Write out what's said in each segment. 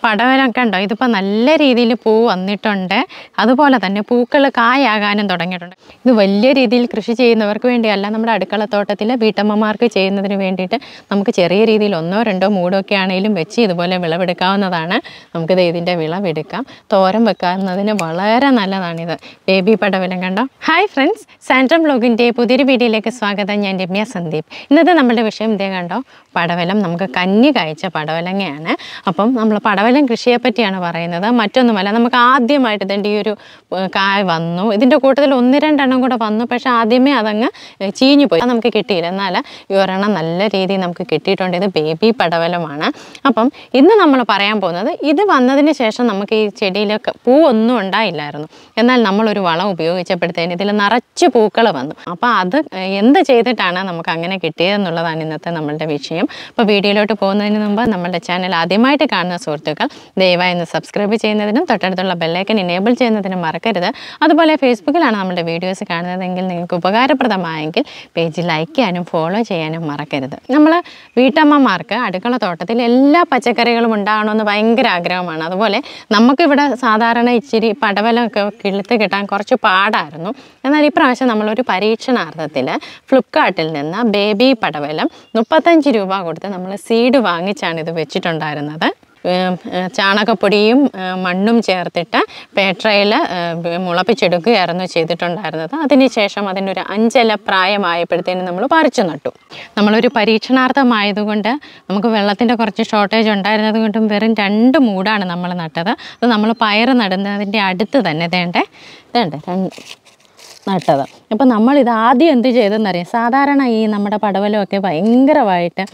പടവലം കണ്ടോ, ഇതിപ്പോൾ നല്ല രീതിയിൽ പൂ വന്നിട്ടുണ്ട്. അതുപോലെ തന്നെ പൂക്കൾ കായാകാനും തുടങ്ങിയിട്ടുണ്ട്. ഇത് വലിയ രീതിയിൽ കൃഷി ചെയ്യുന്നവർക്ക് വേണ്ടിയല്ല, നമ്മുടെ അടുക്കളത്തോട്ടത്തിൽ വീട്ടമ്മമാർക്ക് ചെയ്യുന്നതിന് വേണ്ടിയിട്ട് നമുക്ക് ചെറിയ രീതിയിൽ 1 2 മൂടോ ഒക്കെ ആണെങ്കിലും വെച്ച് ഇതുപോലെ വിളവെടുക്കാവുന്നതാണ്. നമുക്കിത് ഇതിൻ്റെ വിളവെടുക്കാം. തോരൻ വെക്കുന്നതിന് വളരെ നല്ലതാണിത്. ബേബി പടവലം കണ്ടോ. ഹായ് ഫ്രണ്ട്സ്, സാൻഡ്രം വ്ലോഗിൻ്റെ പുതിയൊരു വീഡിയോയിലേക്ക് സ്വാഗതം. ഞാൻ രമ്യ സന്ദീപ്. ഇന്നത്തെ നമ്മുടെ വിഷയം ഇതേ കണ്ടോ, പടവലം. നമുക്ക് കന്നി കായ്ച്ച പടവലങ്ങയാണ്. അപ്പം നമ്മൾ പടവലം കൃഷിയെ പറ്റിയാണ് പറയുന്നത്, മറ്റൊന്നുമല്ല. നമുക്ക് ആദ്യമായിട്ട് ഇതിൻ്റെ ഈ ഒരു കായ വന്നു, ഇതിൻ്റെ കൂട്ടത്തിൽ 1 2 എണ്ണം കൂടെ വന്നു. പക്ഷേ ആദ്യമേ അതങ്ങ് ചീഞ്ഞു പോയി, നമുക്ക് കിട്ടിയില്ല. എന്നാൽ ഈ ഒരെണ്ണം നല്ല രീതിയിൽ നമുക്ക് കിട്ടിയിട്ടുണ്ട്. ഇത് ബേബി പടവലമാണ്. അപ്പം ഇന്ന് നമ്മൾ പറയാൻ പോകുന്നത്, ഇത് വന്നതിന് ശേഷം നമുക്ക് ഈ ചെടിയിലൊക്കെ പൂവൊന്നും ഉണ്ടായില്ലായിരുന്നു. എന്നാൽ നമ്മളൊരു വളം ഉപയോഗിച്ചപ്പോഴത്തേന് ഇതിൽ നിറച്ച് പൂക്കൾ വന്നു. അപ്പോൾ അത് എന്ത് ചെയ്തിട്ടാണ് നമുക്ക് അങ്ങനെ കിട്ടിയതെന്നുള്ളതാണ് ഇന്നത്തെ നമ്മളുടെ വിഷയം. അപ്പോൾ വീഡിയോയിലോട്ട് പോകുന്നതിന് മുമ്പ് നമ്മളുടെ ചാനൽ ആദ്യമായിട്ട് കാണുന്ന സുഹൃത്തുക്കൾ ദയവായി ഒന്ന് സബ്സ്ക്രൈബ് ചെയ്യുന്നതിനും തൊട്ടടുത്തുള്ള ബെല്ലൈക്കൻ എനേബിൾ ചെയ്യുന്നതിനും മറക്കരുത്. അതുപോലെ ഫേസ്ബുക്കിലാണ് നമ്മുടെ വീഡിയോസ് കാണുന്നതെങ്കിൽ നിങ്ങൾക്ക് ഉപകാരപ്രദമായെങ്കിൽ പേജ് ലൈക്ക് ചെയ്യാനും ഫോളോ ചെയ്യാനും മറക്കരുത്. നമ്മൾ വീട്ടമ്മമാർക്ക് അടുക്കള തോട്ടത്തിൽ എല്ലാ പച്ചക്കറികളും ഉണ്ടാകണമെന്ന് ഭയങ്കര ആഗ്രഹമാണ്. അതുപോലെ നമുക്കിവിടെ സാധാരണ ഇച്ചിരി പടവലമൊക്കെ കിളുത്ത് കിട്ടാൻ കുറച്ച് പാടായിരുന്നു. എന്നാൽ ഇപ്രാവശ്യം നമ്മളൊരു പരീക്ഷണാർത്ഥത്തിൽ ഫ്ലിപ്കാർട്ടിൽ നിന്ന് ബേബി പടവലം 35 രൂപ കൊടുത്ത് നമ്മൾ സീഡ് വാങ്ങിച്ചാണ് ഇത് വെച്ചിട്ടുണ്ടായിരുന്നത്. ചാണകപ്പൊടിയും മണ്ണും ചേർത്തിട്ട് പേട്രയിൽ മുളപ്പിച്ചെടുക്കുകയായിരുന്നു ചെയ്തിട്ടുണ്ടായിരുന്നത്. അതിനുശേഷം അതിനൊരു 5 ഇല പ്രായമായപ്പോഴത്തേനും നമ്മൾ പറിച്ചു നട്ടു. നമ്മളൊരു പരീക്ഷണാർത്ഥമായതുകൊണ്ട് നമുക്ക് വെള്ളത്തിൻ്റെ കുറച്ച് ഷോർട്ടേജ് ഉണ്ടായിരുന്നത് കൊണ്ടും വെറും 2 മൂടാണ് നമ്മൾ നട്ടത്. അത് നമ്മൾ പയർ നടുന്നതിൻ്റെ അടുത്ത് തന്നെ വേണ്ടേ നട്ടത്. അപ്പോൾ നമ്മളിത് ആദ്യം എന്ത് ചെയ്തെന്നറിയാം, സാധാരണ ഈ നമ്മുടെ പടവലമൊക്കെ ഭയങ്കരമായിട്ട്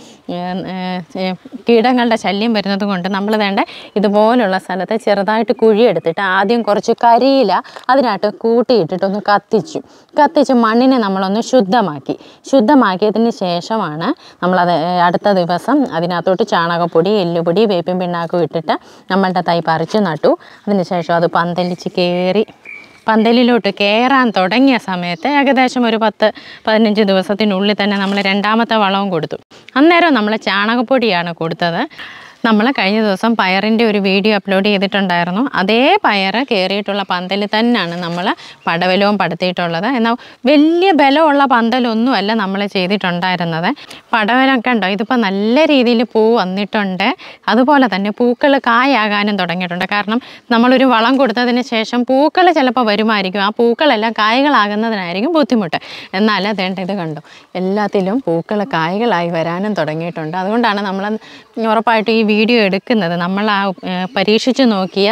കീടങ്ങളുടെ ശല്യം വരുന്നത് കൊണ്ട് നമ്മൾ ഇതുപോലുള്ള സ്ഥലത്ത് ചെറുതായിട്ട് കുഴിയെടുത്തിട്ട് ആദ്യം കുറച്ച് കരിയില അതിനകത്ത് കൂട്ടിയിട്ടിട്ടൊന്ന് കത്തിച്ച് മണ്ണിനെ നമ്മളൊന്ന് ശുദ്ധമാക്കിയതിന് ശേഷമാണ് നമ്മളത് അടുത്ത ദിവസം അതിനകത്തോട്ട് ചാണകപ്പൊടി, എല്ലുപൊടി, വേപ്പിൻ പിണ്ണാക്കും ഇട്ടിട്ട് നമ്മളുടെ തൈ പറിച്ച് നട്ടു. അതിനുശേഷം അത് പന്തലിലോട്ട് കയറാൻ തുടങ്ങിയ സമയത്ത് ഏകദേശം ഒരു 10-15 ദിവസത്തിനുള്ളിൽ തന്നെ നമ്മൾ 2ാമത്തെ വളവും കൊടുത്തു. അന്നേരം നമ്മൾ ചാണകപ്പൊടിയാണ് കൊടുത്തത്. നമ്മൾ കഴിഞ്ഞ ദിവസം പയറിൻ്റെ ഒരു വീഡിയോ അപ്ലോഡ് ചെയ്തിട്ടുണ്ടായിരുന്നു. അതേ പയർ കയറിയിട്ടുള്ള പന്തലിൽ തന്നെയാണ് നമ്മൾ പടവലവും പടുത്തിയിട്ടുള്ളത്. എന്നാൽ വലിയ ബലമുള്ള പന്തലൊന്നുമല്ല നമ്മൾ ചെയ്തിട്ടുണ്ടായിരുന്നത്. പടവലം കണ്ടോ, ഇതിപ്പോൾ നല്ല രീതിയിൽ പൂ വന്നിട്ടുണ്ട്. അതുപോലെ തന്നെ പൂക്കൾ കായാകാനും തുടങ്ങിയിട്ടുണ്ട്. കാരണം നമ്മളൊരു വളം കൊടുത്തതിന് ശേഷം പൂക്കൾ ചിലപ്പോൾ വരുമായിരിക്കും. ആ പൂക്കളെല്ലാം കായ്കളാകുന്നതിനായിരിക്കും ബുദ്ധിമുട്ട്. എന്നാൽ ഇത് കണ്ടോ, എല്ലാത്തിലും പൂക്കൾ കായ്കളായി വരാനും തുടങ്ങിയിട്ടുണ്ട്. അതുകൊണ്ടാണ് നമ്മൾ ഉറപ്പായിട്ടും ഈ വീഡിയോ എടുക്കുന്നത്. നമ്മൾ പരീക്ഷിച്ച് നോക്കിയ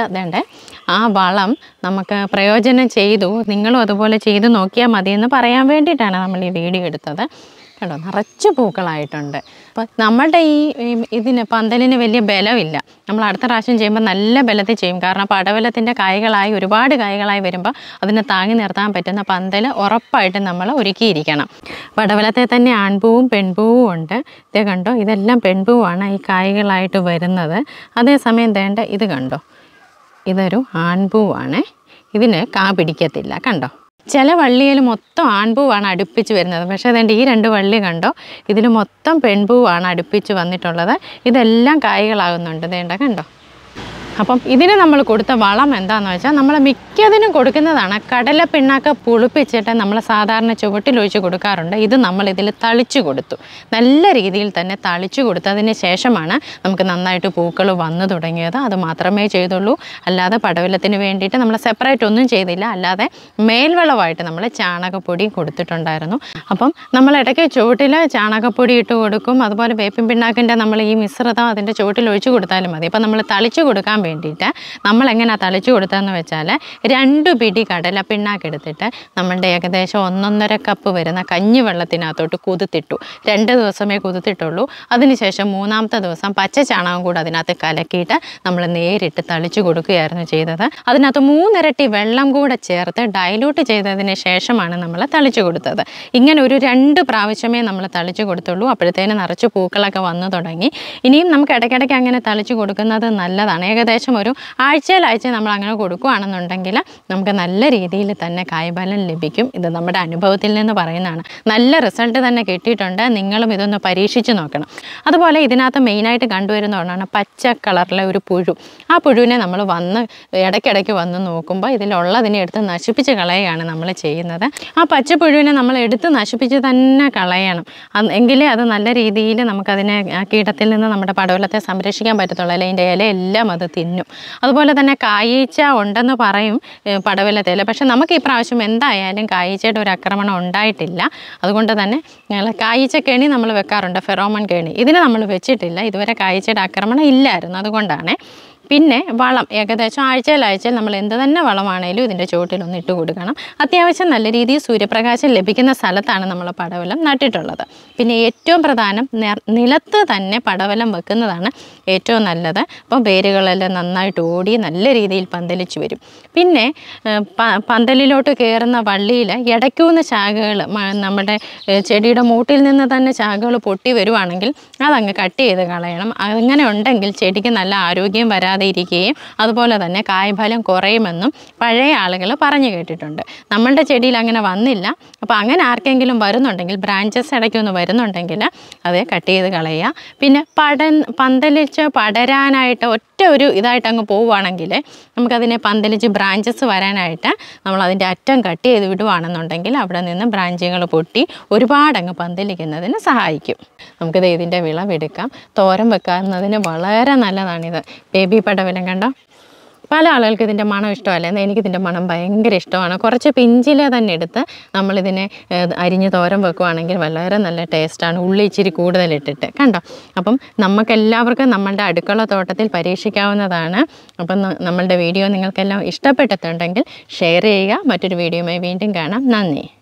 ആ വളം നമുക്ക് പ്രയോജനം ചെയ്തു. നിങ്ങളും അതുപോലെ ചെയ്ത് നോക്കിയാൽ മതിയെന്ന് പറയാൻ വേണ്ടിയിട്ടാണ് നമ്മൾ ഈ വീഡിയോ എടുത്തത്. കണ്ടോ, നിറച്ച് പൂക്കളായിട്ടുണ്ട്. അപ്പോൾ നമ്മളുടെ ഇതിന് പന്തലിന് വലിയ ബലമില്ല. നമ്മൾ അടുത്ത പ്രാവശ്യം ചെയ്യുമ്പോൾ നല്ല ബലത്തിൽ ചെയ്യും. കാരണം പടവലത്തിൻ്റെ ഒരുപാട് കായ്കളായി വരുമ്പോൾ അതിനെ താങ്ങി നിർത്താൻ പറ്റുന്ന പന്തൽ ഉറപ്പായിട്ടും നമ്മൾ ഒരുക്കിയിരിക്കണം. പടവലത്തെ തന്നെ ആൺപൂവും പെൺപൂവും ഉണ്ട്. ഇത് കണ്ടോ, ഇതെല്ലാം പെൺപൂവാണ് ഈ കായ്കളായിട്ട് വരുന്നത്. അതേസമയം ഇത് കണ്ടോ, ഇതൊരു ആൺപൂവാണ്. ഇതിന് കാ പിടിക്കത്തില്ല. കണ്ടോ, ചില വള്ളിയിൽ മൊത്തം ആൺപൂവാണ് അടുപ്പിച്ച് വരുന്നത്. പക്ഷേ ഈ 2 വള്ളി കണ്ടോ, ഇതിൽ മൊത്തം പെൺപൂവാണ് അടുപ്പിച്ച് വന്നിട്ടുള്ളത്. ഇതെല്ലാം കായ്കളാകുന്നുണ്ട്. കണ്ടോ. അപ്പം ഇതിന് നമ്മൾ കൊടുത്ത വളം എന്താണെന്ന് വെച്ചാൽ, നമ്മൾ മിക്കതിനും കൊടുക്കുന്നതാണ് കടല പിണ്ണാക്ക് പുളിപ്പിച്ചിട്ട് നമ്മൾ സാധാരണ ചുവട്ടിലൊഴിച്ച് കൊടുക്കാറുണ്ട്. ഇത് നമ്മളിതിൽ തളിച്ചു കൊടുത്തു. നല്ല രീതിയിൽ തന്നെ തളിച്ചു കൊടുത്തതിന് ശേഷമാണ് നമുക്ക് നന്നായിട്ട് പൂക്കൾ വന്നു തുടങ്ങിയത്. അത് മാത്രമേ ചെയ്തുള്ളൂ. അല്ലാതെ പടവലത്തിന് വേണ്ടിയിട്ട് നമ്മൾ സെപ്പറേറ്റ് ഒന്നും ചെയ്തില്ല. അല്ലാതെ മേൽവളമായിട്ട് നമ്മൾ ചാണകപ്പൊടി കൊടുത്തിട്ടുണ്ടായിരുന്നു. അപ്പം നമ്മൾ ഇടയ്ക്ക് ചുവട്ടിൽ ചാണകപ്പൊടി ഇട്ട് കൊടുക്കും. അതുപോലെ വേപ്പിൻ പിണ്ണാക്കിൻ്റെ നമ്മൾ ഈ മിശ്രിതം അതിൻ്റെ ചുവട്ടിൽ ഒഴിച്ച് കൊടുത്താലും മതി. അപ്പം നമ്മൾ തളിച്ചു കൊടുക്കാൻ വേണ്ടിയിട്ട് നമ്മളെങ്ങനെയാണ് തളിച്ചു കൊടുത്തതെന്ന് വെച്ചാൽ, 2 പിടി കടല പിണ്ണാക്കെടുത്തിട്ട് നമ്മളുടെ ഏകദേശം 1.5 കപ്പ് വരുന്ന കഞ്ഞി വെള്ളത്തിനകത്തോട്ട് കുതിർത്തിട്ടു. 2 ദിവസമേ കുതിർത്തിട്ടുള്ളൂ. അതിനുശേഷം 3ാമത്തെ ദിവസം പച്ച ചാണകം കൂടെ അതിനകത്ത് കലക്കിയിട്ട് നമ്മൾ നേരിട്ട് തളിച്ചു കൊടുക്കുകയായിരുന്നു ചെയ്തത്. അതിനകത്ത് 3 ഇരട്ടി വെള്ളം കൂടെ ചേർത്ത് ഡൈലൂട്ട് ചെയ്തതിന് ശേഷമാണ് നമ്മൾ തളിച്ചു കൊടുത്തത്. ഇങ്ങനെ ഒരു 2 പ്രാവശ്യമേ നമ്മൾ തളിച്ചു കൊടുത്തുള്ളൂ. അപ്പോഴത്തേന് നിറച്ച് പൂക്കളൊക്കെ വന്നു തുടങ്ങി. ഇനിയും നമുക്ക് ഇടയ്ക്കിടയ്ക്ക് അങ്ങനെ തളിച്ചു കൊടുക്കുന്നത് നല്ലതാണ്. ഏകദേശം ഏകദേശം ഒരു ആഴ്ച നമ്മൾ അങ്ങനെ കൊടുക്കുകയാണെന്നുണ്ടെങ്കിൽ നമുക്ക് നല്ല രീതിയിൽ തന്നെ കായ്ഫലം ലഭിക്കും. ഇത് നമ്മുടെ അനുഭവത്തിൽ നിന്ന് പറയുന്നതാണ്. നല്ല റിസൾട്ട് തന്നെ കിട്ടിയിട്ടുണ്ട്. നിങ്ങളും ഇതൊന്ന് പരീക്ഷിച്ച് നോക്കണം. അതുപോലെ ഇതിനകത്ത് മെയിനായിട്ട് കണ്ടുവരുന്ന ഒന്നാണ് പച്ച കളറിലെ ഒരു പുഴു. ആ പുഴുവിനെ നമ്മൾ ഇടയ്ക്കിടയ്ക്ക് വന്ന് നോക്കുമ്പോൾ ഇതിലുള്ളതിനെ എടുത്ത് നശിപ്പിച്ച് കളയുകയാണ് നമ്മൾ ചെയ്യുന്നത്. ആ പച്ചപ്പുഴുവിനെ നമ്മൾ എടുത്ത് നശിപ്പിച്ച് തന്നെ കളയണം. എങ്കിലേ അത് നല്ല രീതിയിൽ നമുക്കതിനെ ആ കീടത്തിൽ നിന്ന് നമ്മുടെ പടവലത്തെ സംരക്ഷിക്കാൻ പറ്റത്തുള്ളൂ. അല്ലെങ്കിൽ അതിൻ്റെ ഇലയെല്ലാം അത് തിന്നും. അതുപോലെ തന്നെ കായീച്ച ഉണ്ടെന്ന് പറയും പടവലത്തിൽ. പക്ഷെ നമുക്ക് ഈ പ്രാവശ്യം എന്തായാലും കായീച്ചയുടെ ഒരു ആക്രമണം ഉണ്ടായിട്ടില്ല. അതുകൊണ്ട് തന്നെ ഞങ്ങൾ കായീച്ച കെണി നമ്മൾ വെക്കാറുണ്ട്, ഫെറോമൺ കെണി. ഇതിന് നമ്മൾ വെച്ചിട്ടില്ല. ഇതുവരെ കായീച്ചയുടെ ആക്രമണം ഇല്ലായിരുന്നു. അതുകൊണ്ടാണ്. പിന്നെ വളം ഏകദേശം ആഴ്ചയിൽ നമ്മൾ എന്ത് തന്നെ വളമാണേലും ഇതിൻ്റെ ചുവട്ടിലൊന്ന് ഇട്ട് കൊടുക്കണം. അത്യാവശ്യം നല്ല രീതിയിൽ സൂര്യപ്രകാശം ലഭിക്കുന്ന സ്ഥലത്താണ് നമ്മൾ പടവലം നട്ടിട്ടുള്ളത്. പിന്നെ ഏറ്റവും പ്രധാനം നിലത്ത് തന്നെ പടവലം വെക്കുന്നതാണ് ഏറ്റവും നല്ലത്. അപ്പോൾ വേരുകളെല്ലാം നന്നായിട്ട് ഓടി നല്ല രീതിയിൽ പന്തലിച്ച് വരും. പിന്നെ പന്തലിലോട്ട് കയറുന്ന വള്ളിയിൽ ഇടയ്ക്കൂന്ന് ശാഖകൾ നമ്മുടെ ചെടിയുടെ മൂട്ടിൽ നിന്ന് തന്നെ ശാഖകൾ പൊട്ടി വരുവാണെങ്കിൽ അതങ്ങ് കട്ട് ചെയ്ത് കളയണം. അങ്ങനെ ഉണ്ടെങ്കിൽ ചെടിക്ക് നല്ല ആരോഗ്യം വരാതെ ഇരിക്കുകയും അതുപോലെ തന്നെ കായ്ഫലം കുറയുമെന്നും പഴയ ആളുകൾ പറഞ്ഞു കേട്ടിട്ടുണ്ട്. നമ്മളുടെ ചെടിയിൽ അങ്ങനെ വന്നില്ല. അപ്പോൾ അങ്ങനെ ആർക്കെങ്കിലും വരുന്നുണ്ടെങ്കിൽ, ബ്രാഞ്ചസ് ഇടയ്ക്കൊന്ന് വരുന്നുണ്ടെങ്കിൽ അത് കട്ട് ചെയ്ത് കളയുക. പിന്നെ പന്തലിച്ച് പടരാനായിട്ട് ഒറ്റ ഒരു ഇതായിട്ട് അങ്ങ് പോവുകയാണെങ്കിൽ നമുക്കതിനെ പന്തലിച്ച് ബ്രാഞ്ചസ് വരാനായിട്ട് നമ്മളതിൻ്റെ അറ്റം കട്ട് ചെയ്ത് വിടുകയാണെന്നുണ്ടെങ്കിൽ അവിടെ നിന്ന് ബ്രാഞ്ചുകൾ പൊട്ടി ഒരുപാടങ്ങ് പന്തലിക്കുന്നതിന് സഹായിക്കും. നമുക്കിത് ഇതിൻ്റെ വിളവെടുക്കാം. തോരൻ വെക്കുന്നതിന് വളരെ നല്ലതാണിത്. ബേബി പടവലം കണ്ടോ? പല ആളുകൾക്ക് ഇതിൻ്റെ മണം ഇഷ്ടമല്ല. എന്നാൽ എനിക്കിതിൻ്റെ മണം ഭയങ്കര ഇഷ്ടമാണ്. കുറച്ച് പിഞ്ചിലെ തന്നെ എടുത്ത് നമ്മളിതിനെ അരിഞ്ഞ് തോരൻ വെക്കുകയാണെങ്കിൽ വളരെ നല്ല ടേസ്റ്റാണ്. ഉള്ളി ഇച്ചിരി കൂടുതലിട്ടിട്ട് കണ്ടോ. അപ്പം നമുക്കെല്ലാവർക്കും നമ്മളുടെ അടുക്കള തോട്ടത്തിൽ പരീക്ഷിക്കാവുന്നതാണ്. അപ്പം നമ്മളുടെ വീഡിയോ നിങ്ങൾക്കെല്ലാം ഇഷ്ടപ്പെട്ടിട്ടുണ്ടെങ്കിൽ ഷെയർ ചെയ്യുക. മറ്റൊരു വീഡിയോയുമായി വീണ്ടും കാണാം. നന്ദി.